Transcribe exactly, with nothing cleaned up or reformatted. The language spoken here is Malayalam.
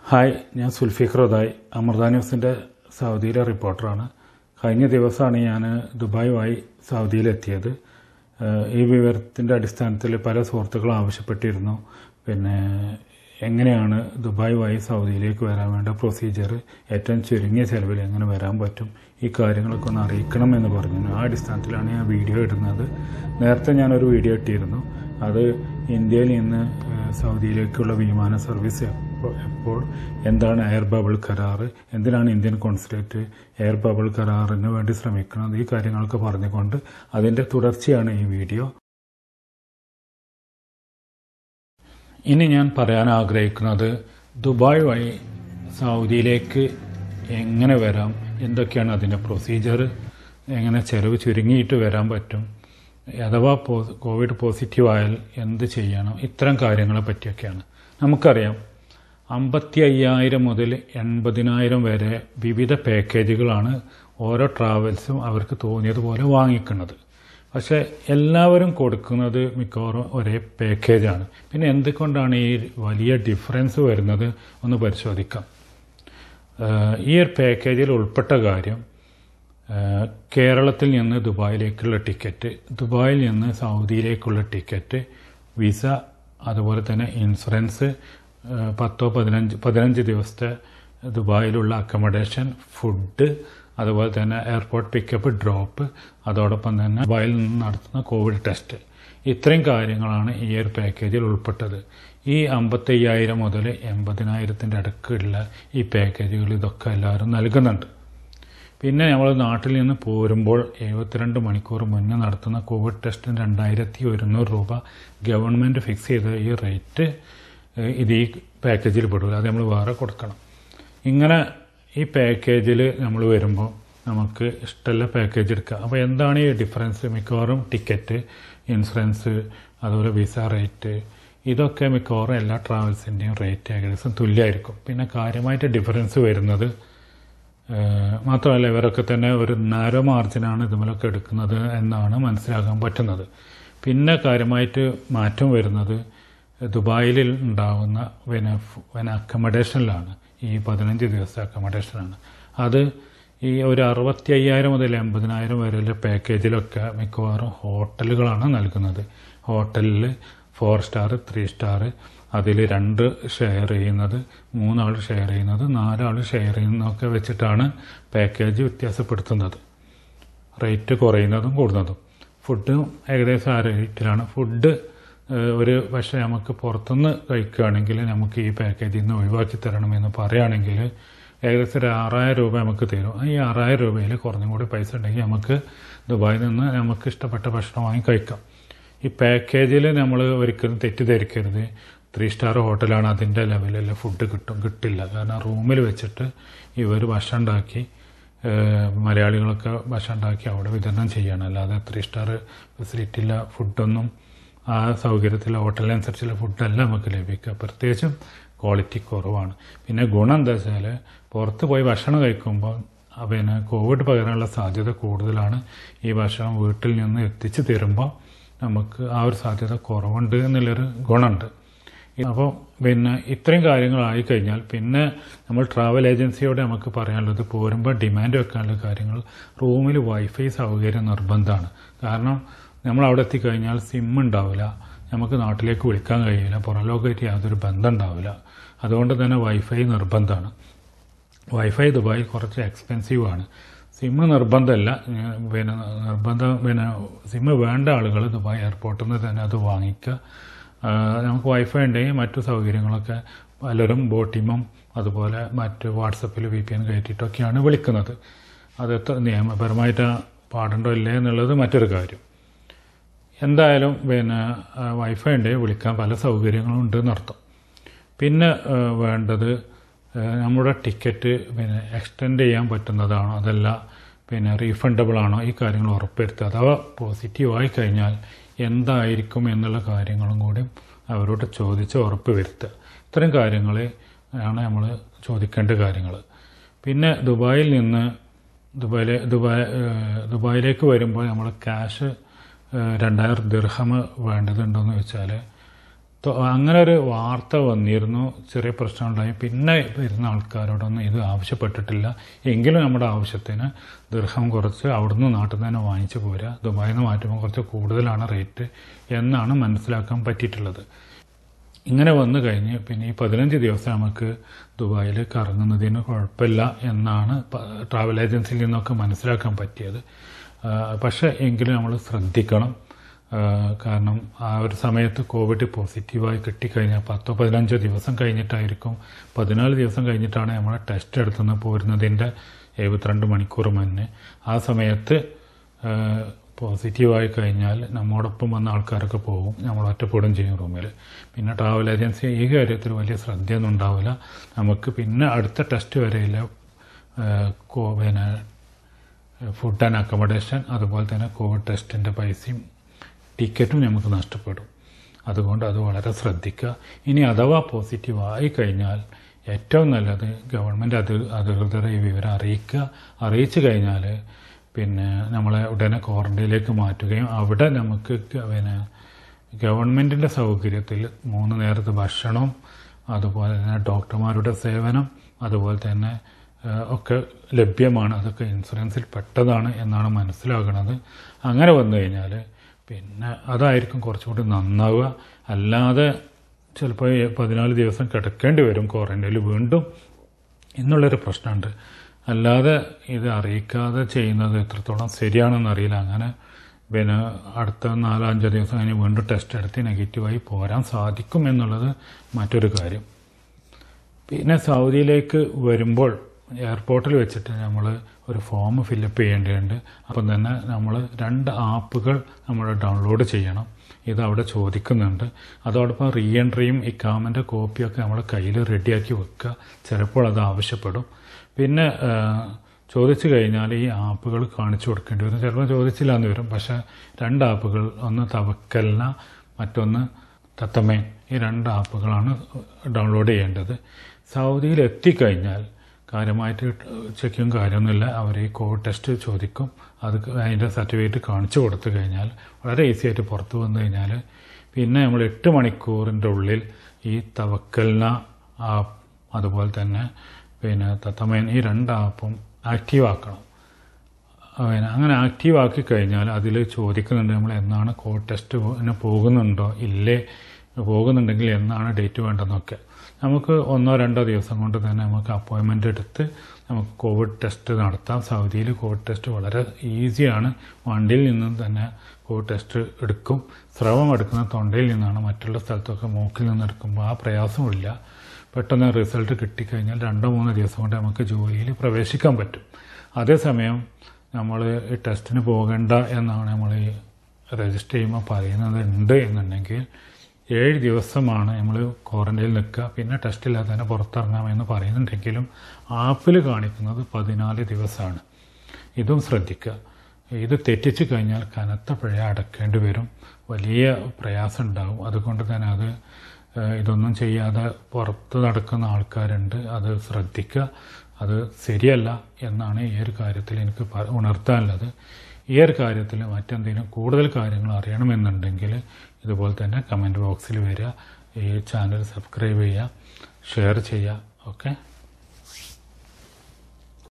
ഹായ്, ഞാൻ സുൽഫിഖർ ഉദായ്, അമൃത ന്യൂസിൻ്റെ സൗദിയിലെ റിപ്പോർട്ടറാണ്. കഴിഞ്ഞ ദിവസമാണ് ഞാൻ ദുബായുമായി സൗദിയിലെത്തിയത്. ഈ വിവരത്തിൻ്റെ അടിസ്ഥാനത്തിൽ പല സുഹൃത്തുക്കളും ആവശ്യപ്പെട്ടിരുന്നു, പിന്നെ എങ്ങനെയാണ് ദുബായുമായി സൗദിയിലേക്ക് വരാൻ വേണ്ട പ്രൊസീജിയർ, ഏറ്റവും ചുരുങ്ങിയ ചെലവിൽ എങ്ങനെ വരാൻ പറ്റും, ഈ കാര്യങ്ങളൊക്കെ ഒന്ന് അറിയിക്കണം എന്ന് പറഞ്ഞു. ആ അടിസ്ഥാനത്തിലാണ് ഞാൻ വീഡിയോ ഇടുന്നത്. നേരത്തെ ഞാനൊരു വീഡിയോ ഇട്ടിരുന്നു. അത് ഇന്ത്യയിൽ നിന്ന് സൗദിയിലേക്കുള്ള വിമാന സർവീസ് എപ്പോൾ, എന്താണ് എയർ ബബിൾ കരാർ, എന്തിനാണ് ഇന്ത്യൻ കോൺസുലേറ്റ് എയർ ബബിൾ കരാറിന് വേണ്ടി ശ്രമിക്കുന്നത്, ഈ കാര്യങ്ങളൊക്കെ പറഞ്ഞുകൊണ്ട് അതിൻ്റെ തുടർച്ചയാണ് ഈ വീഡിയോ. ഇനി ഞാൻ പറയാൻ ആഗ്രഹിക്കുന്നത് ദുബായ് വഴി സൗദിയിലേക്ക് എങ്ങനെ വരാം, എന്തൊക്കെയാണ് അതിൻ്റെ പ്രൊസീജിയർ, എങ്ങനെ ചെലവ് ചുരുങ്ങിയിട്ട് വരാൻ പറ്റും, അഥവാ പോ കോവിഡ് പോസിറ്റീവ് ആയാൽ എന്ത് ചെയ്യണം, ഇത്തരം കാര്യങ്ങളെ പറ്റിയൊക്കെയാണ്. നമുക്കറിയാം, അമ്പത്തി അയ്യായിരം മുതൽ എൺപതിനായിരം വരെ വിവിധ പാക്കേജുകളാണ് ഓരോ ട്രാവൽസും അവർക്ക് തോന്നിയതുപോലെ വാങ്ങിക്കുന്നത്. പക്ഷേ എല്ലാവരും കൊടുക്കുന്നത് മിക്കവാറും ഒരേ പാക്കേജാണ്. പിന്നെ എന്തുകൊണ്ടാണ് ഈ വലിയ ഡിഫറൻസ് വരുന്നത് ഒന്ന് പരിശോധിക്കാം. ഈ ഒരു പാക്കേജിൽ ഉൾപ്പെട്ട കാര്യം, കേരളത്തിൽ നിന്ന് ദുബായിലേക്കുള്ള ടിക്കറ്റ്, ദുബായിൽ നിന്ന് സൗദിയിലേക്കുള്ള ടിക്കറ്റ്, വിസ, അതുപോലെ തന്നെ ഇൻഷുറൻസ്, പത്തോ പതിനഞ്ച് പതിനഞ്ച് ദിവസത്തെ ദുബായിലുള്ള അക്കോമഡേഷൻ, ഫുഡ്, അതുപോലെ തന്നെ എയർപോർട്ട് പിക്കപ്പ് ഡ്രോപ്പ്, അതോടൊപ്പം തന്നെ ദുബായിൽ നിന്ന് നടത്തുന്ന കോവിഡ് ടെസ്റ്റ്, ഇത്രയും കാര്യങ്ങളാണ് ഈ ഒരു പാക്കേജിൽ ഉൾപ്പെട്ടത്. ഈ അമ്പത്തയ്യായിരം മുതൽ എൺപതിനായിരത്തിൻ്റെ അടുക്കുള്ള ഈ പാക്കേജുകൾ ഇതൊക്കെ എല്ലാവരും നൽകുന്നുണ്ട്. പിന്നെ നമ്മൾ നാട്ടിൽ നിന്ന് പോരുമ്പോൾ എഴുപത്തിരണ്ട് മണിക്കൂർ മുന്നേ നടത്തുന്ന കോവിഡ് ടെസ്റ്റിന് രണ്ടായിരത്തി ഒരുന്നൂറ് രൂപ ഗവൺമെൻറ് ഫിക്സ് ചെയ്ത ഈ റേറ്റ് ഇത് ഈ പാക്കേജിൽ പെടില്ല, അത് നമ്മൾ വേറെ കൊടുക്കണം. ഇങ്ങനെ ഈ പാക്കേജിൽ നമ്മൾ വരുമ്പോൾ നമുക്ക് ഇഷ്ടമുള്ള പാക്കേജ് എടുക്കാം. അപ്പോൾ എന്താണ് ഈ ഡിഫറൻസ്? മിക്കവാറും ടിക്കറ്റ്, ഇൻഷുറൻസ്, അതുപോലെ വിസ റേറ്റ്, ഇതൊക്കെ മിക്കവാറും എല്ലാ ട്രാവൽസിൻ്റെയും റേറ്റ് ഏകദേശം തുല്യമായിരിക്കും. പിന്നെ കാര്യമായിട്ട് ഡിഫറൻസ് വരുന്നത്, മാത്രമല്ല ഇവരൊക്കെ തന്നെ ഒരു നാരോ മാർജിനാണ് ഇതുമലൊക്കെ എടുക്കുന്നത് എന്നാണ് മനസ്സിലാക്കാൻ പറ്റുന്നത്. പിന്നെ കാര്യമായിട്ട് മാറ്റം വരുന്നത് ദുബായിൽ ഉണ്ടാകുന്ന പിന്നെ പിന്നെ അക്കോമഡേഷനിലാണ്. ഈ പതിനഞ്ച് ദിവസത്തെ അക്കോമഡേഷനാണ്. അത് ഈ ഒരു അറുപത്തി അയ്യായിരം മുതൽ എൺപതിനായിരം വരെയുള്ള പാക്കേജിലൊക്കെ മിക്കവാറും ഹോട്ടലുകളാണ് നൽകുന്നത്. ഹോട്ടലിൽ ഫോർ സ്റ്റാർ, ത്രീ സ്റ്റാർ, അതിൽ രണ്ട് ഷെയർ ചെയ്യുന്നത്, മൂന്നാൾ ഷെയർ ചെയ്യുന്നത്, നാലാൾ ഷെയർ ചെയ്യുന്നതൊക്കെ വെച്ചിട്ടാണ് പാക്കേജ് വ്യത്യാസപ്പെടുത്തുന്നത്, റേറ്റ് കുറയുന്നതും കൂടുന്നതും. ഫുഡും ഏകദേശം ആ റേറ്റിലാണ്. ഫുഡ് ഒരു പക്ഷേ നമുക്ക് പുറത്തുനിന്ന് കഴിക്കുകയാണെങ്കിൽ നമുക്ക് ഈ പാക്കേജിൽ നിന്ന് ഒഴിവാക്കി തരണമെന്ന് പറയുകയാണെങ്കിൽ ഏകദേശം ഒരു ആറായിരം രൂപ നമുക്ക് തരും. ഈ ആറായിരം രൂപയിൽ കുറഞ്ഞും കൂടി പൈസ ഉണ്ടെങ്കിൽ നമുക്ക് ദുബായിൽ നിന്ന് നമുക്ക് ഇഷ്ടപ്പെട്ട ഭക്ഷണം വാങ്ങി കഴിക്കാം. ഈ പാക്കേജിൽ നമ്മൾ ഒരിക്കലും തെറ്റിദ്ധരിക്കരുത്, ത്രീ സ്റ്റാർ ഹോട്ടലാണ് അതിൻ്റെ ലെവലിൽ ഫുഡ് കിട്ടും, കിട്ടില്ല. കാരണം റൂമിൽ വെച്ചിട്ട് ഇവർ ഭക്ഷണം ഉണ്ടാക്കി, മലയാളികളൊക്കെ ഭക്ഷണം ഉണ്ടാക്കി അവിടെ വിതരണം ചെയ്യണം. അല്ലാതെ ത്രീ സ്റ്റാർ ഫെസിലിറ്റിയില്ല, ഫുഡൊന്നും ആ സൗകര്യത്തിലെ ഹോട്ടലിനനുസരിച്ചുള്ള ഫുഡല്ല നമുക്ക് ലഭിക്കുക. പ്രത്യേകിച്ചും ക്വാളിറ്റി കുറവാണ്. പിന്നെ ഗുണം എന്താ വെച്ചാൽ പുറത്ത് പോയി ഭക്ഷണം കഴിക്കുമ്പോൾ പിന്നെ കോവിഡ് പകരാനുള്ള സാധ്യത കൂടുതലാണ്. ഈ ഭക്ഷണം വീട്ടിൽ നിന്ന് എത്തിച്ചു തരുമ്പോൾ നമുക്ക് ആ ഒരു സാധ്യത കുറവുണ്ട് എന്നുള്ളൊരു ഗുണമുണ്ട്. അപ്പോൾ പിന്നെ ഇത്രയും കാര്യങ്ങളായി കഴിഞ്ഞാൽ പിന്നെ നമ്മൾ ട്രാവൽ ഏജൻസിയോട് നമുക്ക് പറയാനുള്ളത്, പോരുമ്പോൾ ഡിമാൻഡ് വെക്കാനുള്ള കാര്യങ്ങൾ, റൂമിൽ വൈഫൈ സൗകര്യം നിർബന്ധമാണ്. കാരണം നമ്മൾ അവിടെ എത്തിക്കഴിഞ്ഞാൽ സിം ഉണ്ടാവില്ല, നമുക്ക് നാട്ടിലേക്ക് വിളിക്കാൻ കഴിയില്ല, പുറം ലോകമായിട്ട് യാതൊരു ബന്ധം ഉണ്ടാവില്ല. അതുകൊണ്ട് തന്നെ വൈഫൈ നിർബന്ധമാണ്. വൈഫൈ ദുബായ് കുറച്ച് എക്സ്പെൻസീവാണ്. സിമ്മ് നിർബന്ധമല്ല, പിന്നെ നിർബന്ധം പിന്നെ സിമ്മ് വേണ്ട ആളുകൾ ദുബായ് എയർപോർട്ടിൽ നിന്ന് തന്നെ അത് വാങ്ങിക്കുക. നമുക്ക് വൈഫൈ ഉണ്ടെങ്കിൽ മറ്റു സൗകര്യങ്ങളൊക്കെ പലരും ബോട്ടിമും അതുപോലെ മറ്റ് വാട്സപ്പിൽ വി പി എൻ കയറ്റിയിട്ടൊക്കെയാണ് വിളിക്കുന്നത്. അത് എത്ര നിയമപരമായിട്ട് പാടുണ്ടോ ഇല്ലേ എന്നുള്ളത് മറ്റൊരു കാര്യം. എന്തായാലും പിന്നെ വൈഫൈ ഉണ്ടെങ്കിൽ വിളിക്കാൻ പല സൗകര്യങ്ങളും ഉണ്ടെന്ന് അർത്ഥം. പിന്നെ വേണ്ടത് നമ്മുടെ ടിക്കറ്റ് പിന്നെ എക്സ്റ്റെൻഡ് ചെയ്യാൻ പറ്റുന്നതാണോ, അതല്ല പിന്നെ റീഫണ്ടബിൾ ആണോ, ഈ കാര്യങ്ങൾ ഉറപ്പുവരുത്തുക. അഥവാ പോസിറ്റീവ് ആയി കഴിഞ്ഞാൽ എന്തായിരിക്കും എന്നുള്ള കാര്യങ്ങളും കൂടി അവരോട് ചോദിച്ച് ഉറപ്പ് വരുത്തുക. ഇത്തരം കാര്യങ്ങൾ ആണ് നമ്മൾ ചോദിക്കേണ്ട കാര്യങ്ങൾ. പിന്നെ ദുബായിൽ നിന്ന് ദുബായിലെ ദുബായ് ദുബായിലേക്ക് വരുമ്പോൾ നമ്മൾ ക്യാഷ് രണ്ടായിരം ദിർഹം വേണ്ടതുണ്ടെന്ന് വെച്ചാൽ അങ്ങനെ ഒരു വാർത്ത വന്നിരുന്നു, ചെറിയ പ്രശ്നമുണ്ടായി. പിന്നെ വരുന്ന ആൾക്കാരോടൊന്നും ഇത് ആവശ്യപ്പെട്ടിട്ടില്ല. എങ്കിലും നമ്മുടെ ആവശ്യത്തിന് ദിർഹം കുറച്ച് അവിടുന്ന് നാട്ടിൽ തന്നെ വാങ്ങിച്ചു പോരാ, ദുബായിൽ നിന്ന് മാറ്റുമ്പോൾ കുറച്ച് കൂടുതലാണ് റേറ്റ് എന്നാണ് മനസ്സിലാക്കാൻ പറ്റിയിട്ടുള്ളത്. ഇങ്ങനെ വന്നു കഴിഞ്ഞ് പിന്നെ ഈ പതിനഞ്ച് ദിവസം നമുക്ക് ദുബായിൽ കറങ്ങുന്നതിന് കുഴപ്പമില്ല എന്നാണ് ട്രാവൽ ഏജൻസിയിൽ നിന്നൊക്കെ മനസ്സിലാക്കാൻ പറ്റിയത്. പക്ഷേ എങ്കിലും നമ്മൾ ശ്രദ്ധിക്കണം. കാരണം ആ ഒരു സമയത്ത് കോവിഡ് പോസിറ്റീവായി കിട്ടിക്കഴിഞ്ഞാൽ പത്തോ പതിനഞ്ചോ ദിവസം കഴിഞ്ഞിട്ടായിരിക്കും, പതിനാല് ദിവസം കഴിഞ്ഞിട്ടാണ് നമ്മൾ ടെസ്റ്റ് എടുത്തുനിന്ന് പോരുന്നതിൻ്റെ എഴുപത്തിരണ്ട് മണിക്കൂർ മുന്നേ. ആ സമയത്ത് പോസിറ്റീവായി കഴിഞ്ഞാൽ നമ്മോടൊപ്പം വന്ന ആൾക്കാരൊക്കെ പോകും, നമ്മൾ ഒറ്റപ്പെടും ചെയ്യും റൂമിൽ. പിന്നെ ട്രാവൽ ഏജൻസി ഈ കാര്യത്തിൽ വലിയ ശ്രദ്ധയൊന്നും ഉണ്ടാവില്ല. നമുക്ക് പിന്നെ അടുത്ത ടെസ്റ്റ് വരെയില്ല പിന്നെ ഫുഡ് ആൻഡ് അക്കോമഡേഷൻ, അതുപോലെ തന്നെ കോവിഡ് ടെസ്റ്റിൻ്റെ പൈസയും ടിക്കറ്റും നമുക്ക് നഷ്ടപ്പെടും. അതുകൊണ്ട് അത് വളരെ ശ്രദ്ധിക്കുക. ഇനി അഥവാ പോസിറ്റീവ് ആയി കഴിഞ്ഞാൽ ഏറ്റവും നല്ലത് ഗവൺമെൻറ് അധി അധികൃതരെ ഈ വിവരം അറിയിക്കുക. അറിയിച്ചു കഴിഞ്ഞാൽ പിന്നെ നമ്മളെ ഉടനെ ക്വാറന്റൈനിലേക്ക് മാറ്റുകയും അവിടെ നമുക്ക് പിന്നെ ഗവൺമെൻറ്റിൻ്റെ സൗകര്യത്തിൽ മൂന്ന് നേരത്തെ ഭക്ഷണം, അതുപോലെ തന്നെ ഡോക്ടർമാരുടെ സേവനം, അതുപോലെ തന്നെ ഒക്കെ ലഭ്യമാണ്. അതൊക്കെ ഇൻഷുറൻസിൽ പെട്ടതാണ് എന്നാണ് മനസ്സിലാക്കുന്നത്. അങ്ങനെ വന്നു കഴിഞ്ഞാൽ പിന്നെ അതായിരിക്കും കുറച്ചുകൂടി നന്നാവുക. അല്ലാതെ ചിലപ്പോൾ പതിനാല് ദിവസം കിടക്കേണ്ടി വരും ക്വാറന്റൈനിൽ വീണ്ടും എന്നുള്ളൊരു പ്രശ്നമുണ്ട്. അല്ലാതെ ഇത് അറിയിക്കാതെ ചെയ്യുന്നത് എത്രത്തോളം ശരിയാണെന്നറിയില്ല. അങ്ങനെ പിന്നെ അടുത്ത നാലോ അഞ്ചോ ദിവസം കഴിഞ്ഞ് വീണ്ടും ടെസ്റ്റ് എടുത്ത് നെഗറ്റീവായി പോരാൻ സാധിക്കും എന്നുള്ളത് മറ്റൊരു കാര്യം. പിന്നെ സൗദിയിലേക്ക് വരുമ്പോൾ എയർപോർട്ടിൽ വെച്ചിട്ട് നമ്മൾ ഒരു ഫോം ഫില്ലപ്പ് ചെയ്യേണ്ടതുണ്ട്. അപ്പം തന്നെ നമ്മൾ രണ്ട് ആപ്പുകൾ നമ്മൾ ഡൗൺലോഡ് ചെയ്യണം. ഇത് അവിടെ ചോദിക്കുന്നുണ്ട്. അതോടൊപ്പം റീ എൻട്രിയും ഇക്കാമൻ്റെ കോപ്പിയൊക്കെ നമ്മൾ കയ്യിൽ റെഡിയാക്കി വെക്കുക. ചിലപ്പോൾ അത് ആവശ്യപ്പെടും. പിന്നെ ചോദിച്ചു കഴിഞ്ഞാൽ ഈ ആപ്പുകൾ കാണിച്ചു കൊടുക്കേണ്ടി വരും. ചിലപ്പോൾ ചോദിച്ചില്ല എന്ന് വരും. പക്ഷേ രണ്ട് ആപ്പുകൾ, ഒന്ന് തവക്കൽന, മറ്റൊന്ന് തത്തമേൻ, ഈ രണ്ട് ആപ്പുകളാണ് ഡൗൺലോഡ് ചെയ്യേണ്ടത്. സൗദിയിൽ എത്തിക്കഴിഞ്ഞാൽ കാര്യമായിട്ട് ചെക്കിങ് കാര്യമൊന്നുമില്ല. അവർ ഈ കോവിഡ് ടെസ്റ്റ് ചോദിക്കും. അത് അതിൻ്റെ സർട്ടിഫിക്കറ്റ് കാണിച്ചു കൊടുത്തു കഴിഞ്ഞാൽ വളരെ ഈസി ആയിട്ട് പുറത്ത് വന്നു കഴിഞ്ഞാൽ പിന്നെ നമ്മൾ എട്ട് മണിക്കൂറിൻ്റെ ഉള്ളിൽ ഈ തവക്കൽന ആപ്പ് അതുപോലെ തന്നെ പിന്നെ തത്തമേൻ ഈ രണ്ട് ആപ്പും ആക്റ്റീവ് ആക്കണം. പിന്നെ അങ്ങനെ ആക്റ്റീവ് ആക്കി കഴിഞ്ഞാൽ അതിൽ ചോദിക്കുന്നുണ്ട് നമ്മൾ എന്നാണ് കോവിഡ് ടെസ്റ്റ് പോകുന്നുണ്ടോ ഇല്ലേ, പോകുന്നുണ്ടെങ്കിൽ എന്നാണ് ഡേറ്റ് വേണ്ടതെന്നൊക്കെ. നമുക്ക് ഒന്നോ രണ്ടോ ദിവസം കൊണ്ട് തന്നെ നമുക്ക് അപ്പോയിൻമെൻ്റ് എടുത്ത് നമുക്ക് കോവിഡ് ടെസ്റ്റ് നടത്താം. സൗദിയിൽ കോവിഡ് ടെസ്റ്റ് വളരെ ഈസിയാണ്. വണ്ടിയിൽ നിന്നും തന്നെ കോവിഡ് ടെസ്റ്റ് എടുക്കും. സ്രവം എടുക്കുന്ന തൊണ്ടയിൽ നിന്നാണ്. മറ്റുള്ള സ്ഥലത്തൊക്കെ മൂക്കിൽ നിന്ന് എടുക്കുമ്പോൾ ആ പ്രയാസമില്ല. പെട്ടെന്ന് റിസൾട്ട് കിട്ടിക്കഴിഞ്ഞാൽ രണ്ടോ മൂന്നോ ദിവസം കൊണ്ട് നമുക്ക് ജോലിയിൽ പ്രവേശിക്കാൻ പറ്റും. അതേസമയം നമ്മൾ ഈ ടെസ്റ്റിന് പോകേണ്ട എന്നാണ് നമ്മൾ ഈ രജിസ്റ്റർ ചെയ്യുമ്പോൾ പറയുന്നത് ഉണ്ട് എന്നുണ്ടെങ്കിൽ ഏഴ് ദിവസമാണ് നമ്മൾ ക്വാറന്റൈനിൽ നിൽക്കുക. പിന്നെ ടെസ്റ്റില്ലാതെ തന്നെ പുറത്തിറങ്ങാമെന്ന് പറയുന്നുണ്ടെങ്കിലും ആപ്പിൽ കാണിക്കുന്നത് പതിനാല് ദിവസമാണ്. ഇതും ശ്രദ്ധിക്കുക. ഇത് തെറ്റിച്ച് കഴിഞ്ഞാൽ കനത്ത പിഴ അടക്കേണ്ടി വരും. വലിയ പ്രയാസം ഉണ്ടാകും. അതുകൊണ്ട് തന്നെ അത് ഇതൊന്നും ചെയ്യാതെ പുറത്ത് നടക്കുന്ന ആൾക്കാരുണ്ട്. അത് ശ്രദ്ധിക്കുക. അത് ശരിയല്ല എന്നാണ് ഈ ഒരു കാര്യത്തിൽ എനിക്ക് ഉണർത്താനുള്ളത്. ഈ ഒരു കാര്യത്തിൽ മറ്റെന്തെങ്കിലും കൂടുതൽ കാര്യങ്ങൾ അറിയണമെന്നുണ്ടെങ്കിൽ ഇതുപോലെ തന്നെ കമൻറ്റ് ബോക്സിൽ വരിക. ഈ ചാനൽ സബ്സ്ക്രൈബ് ചെയ്യുക, ഷെയർ ചെയ്യുക. ഓക്കെ.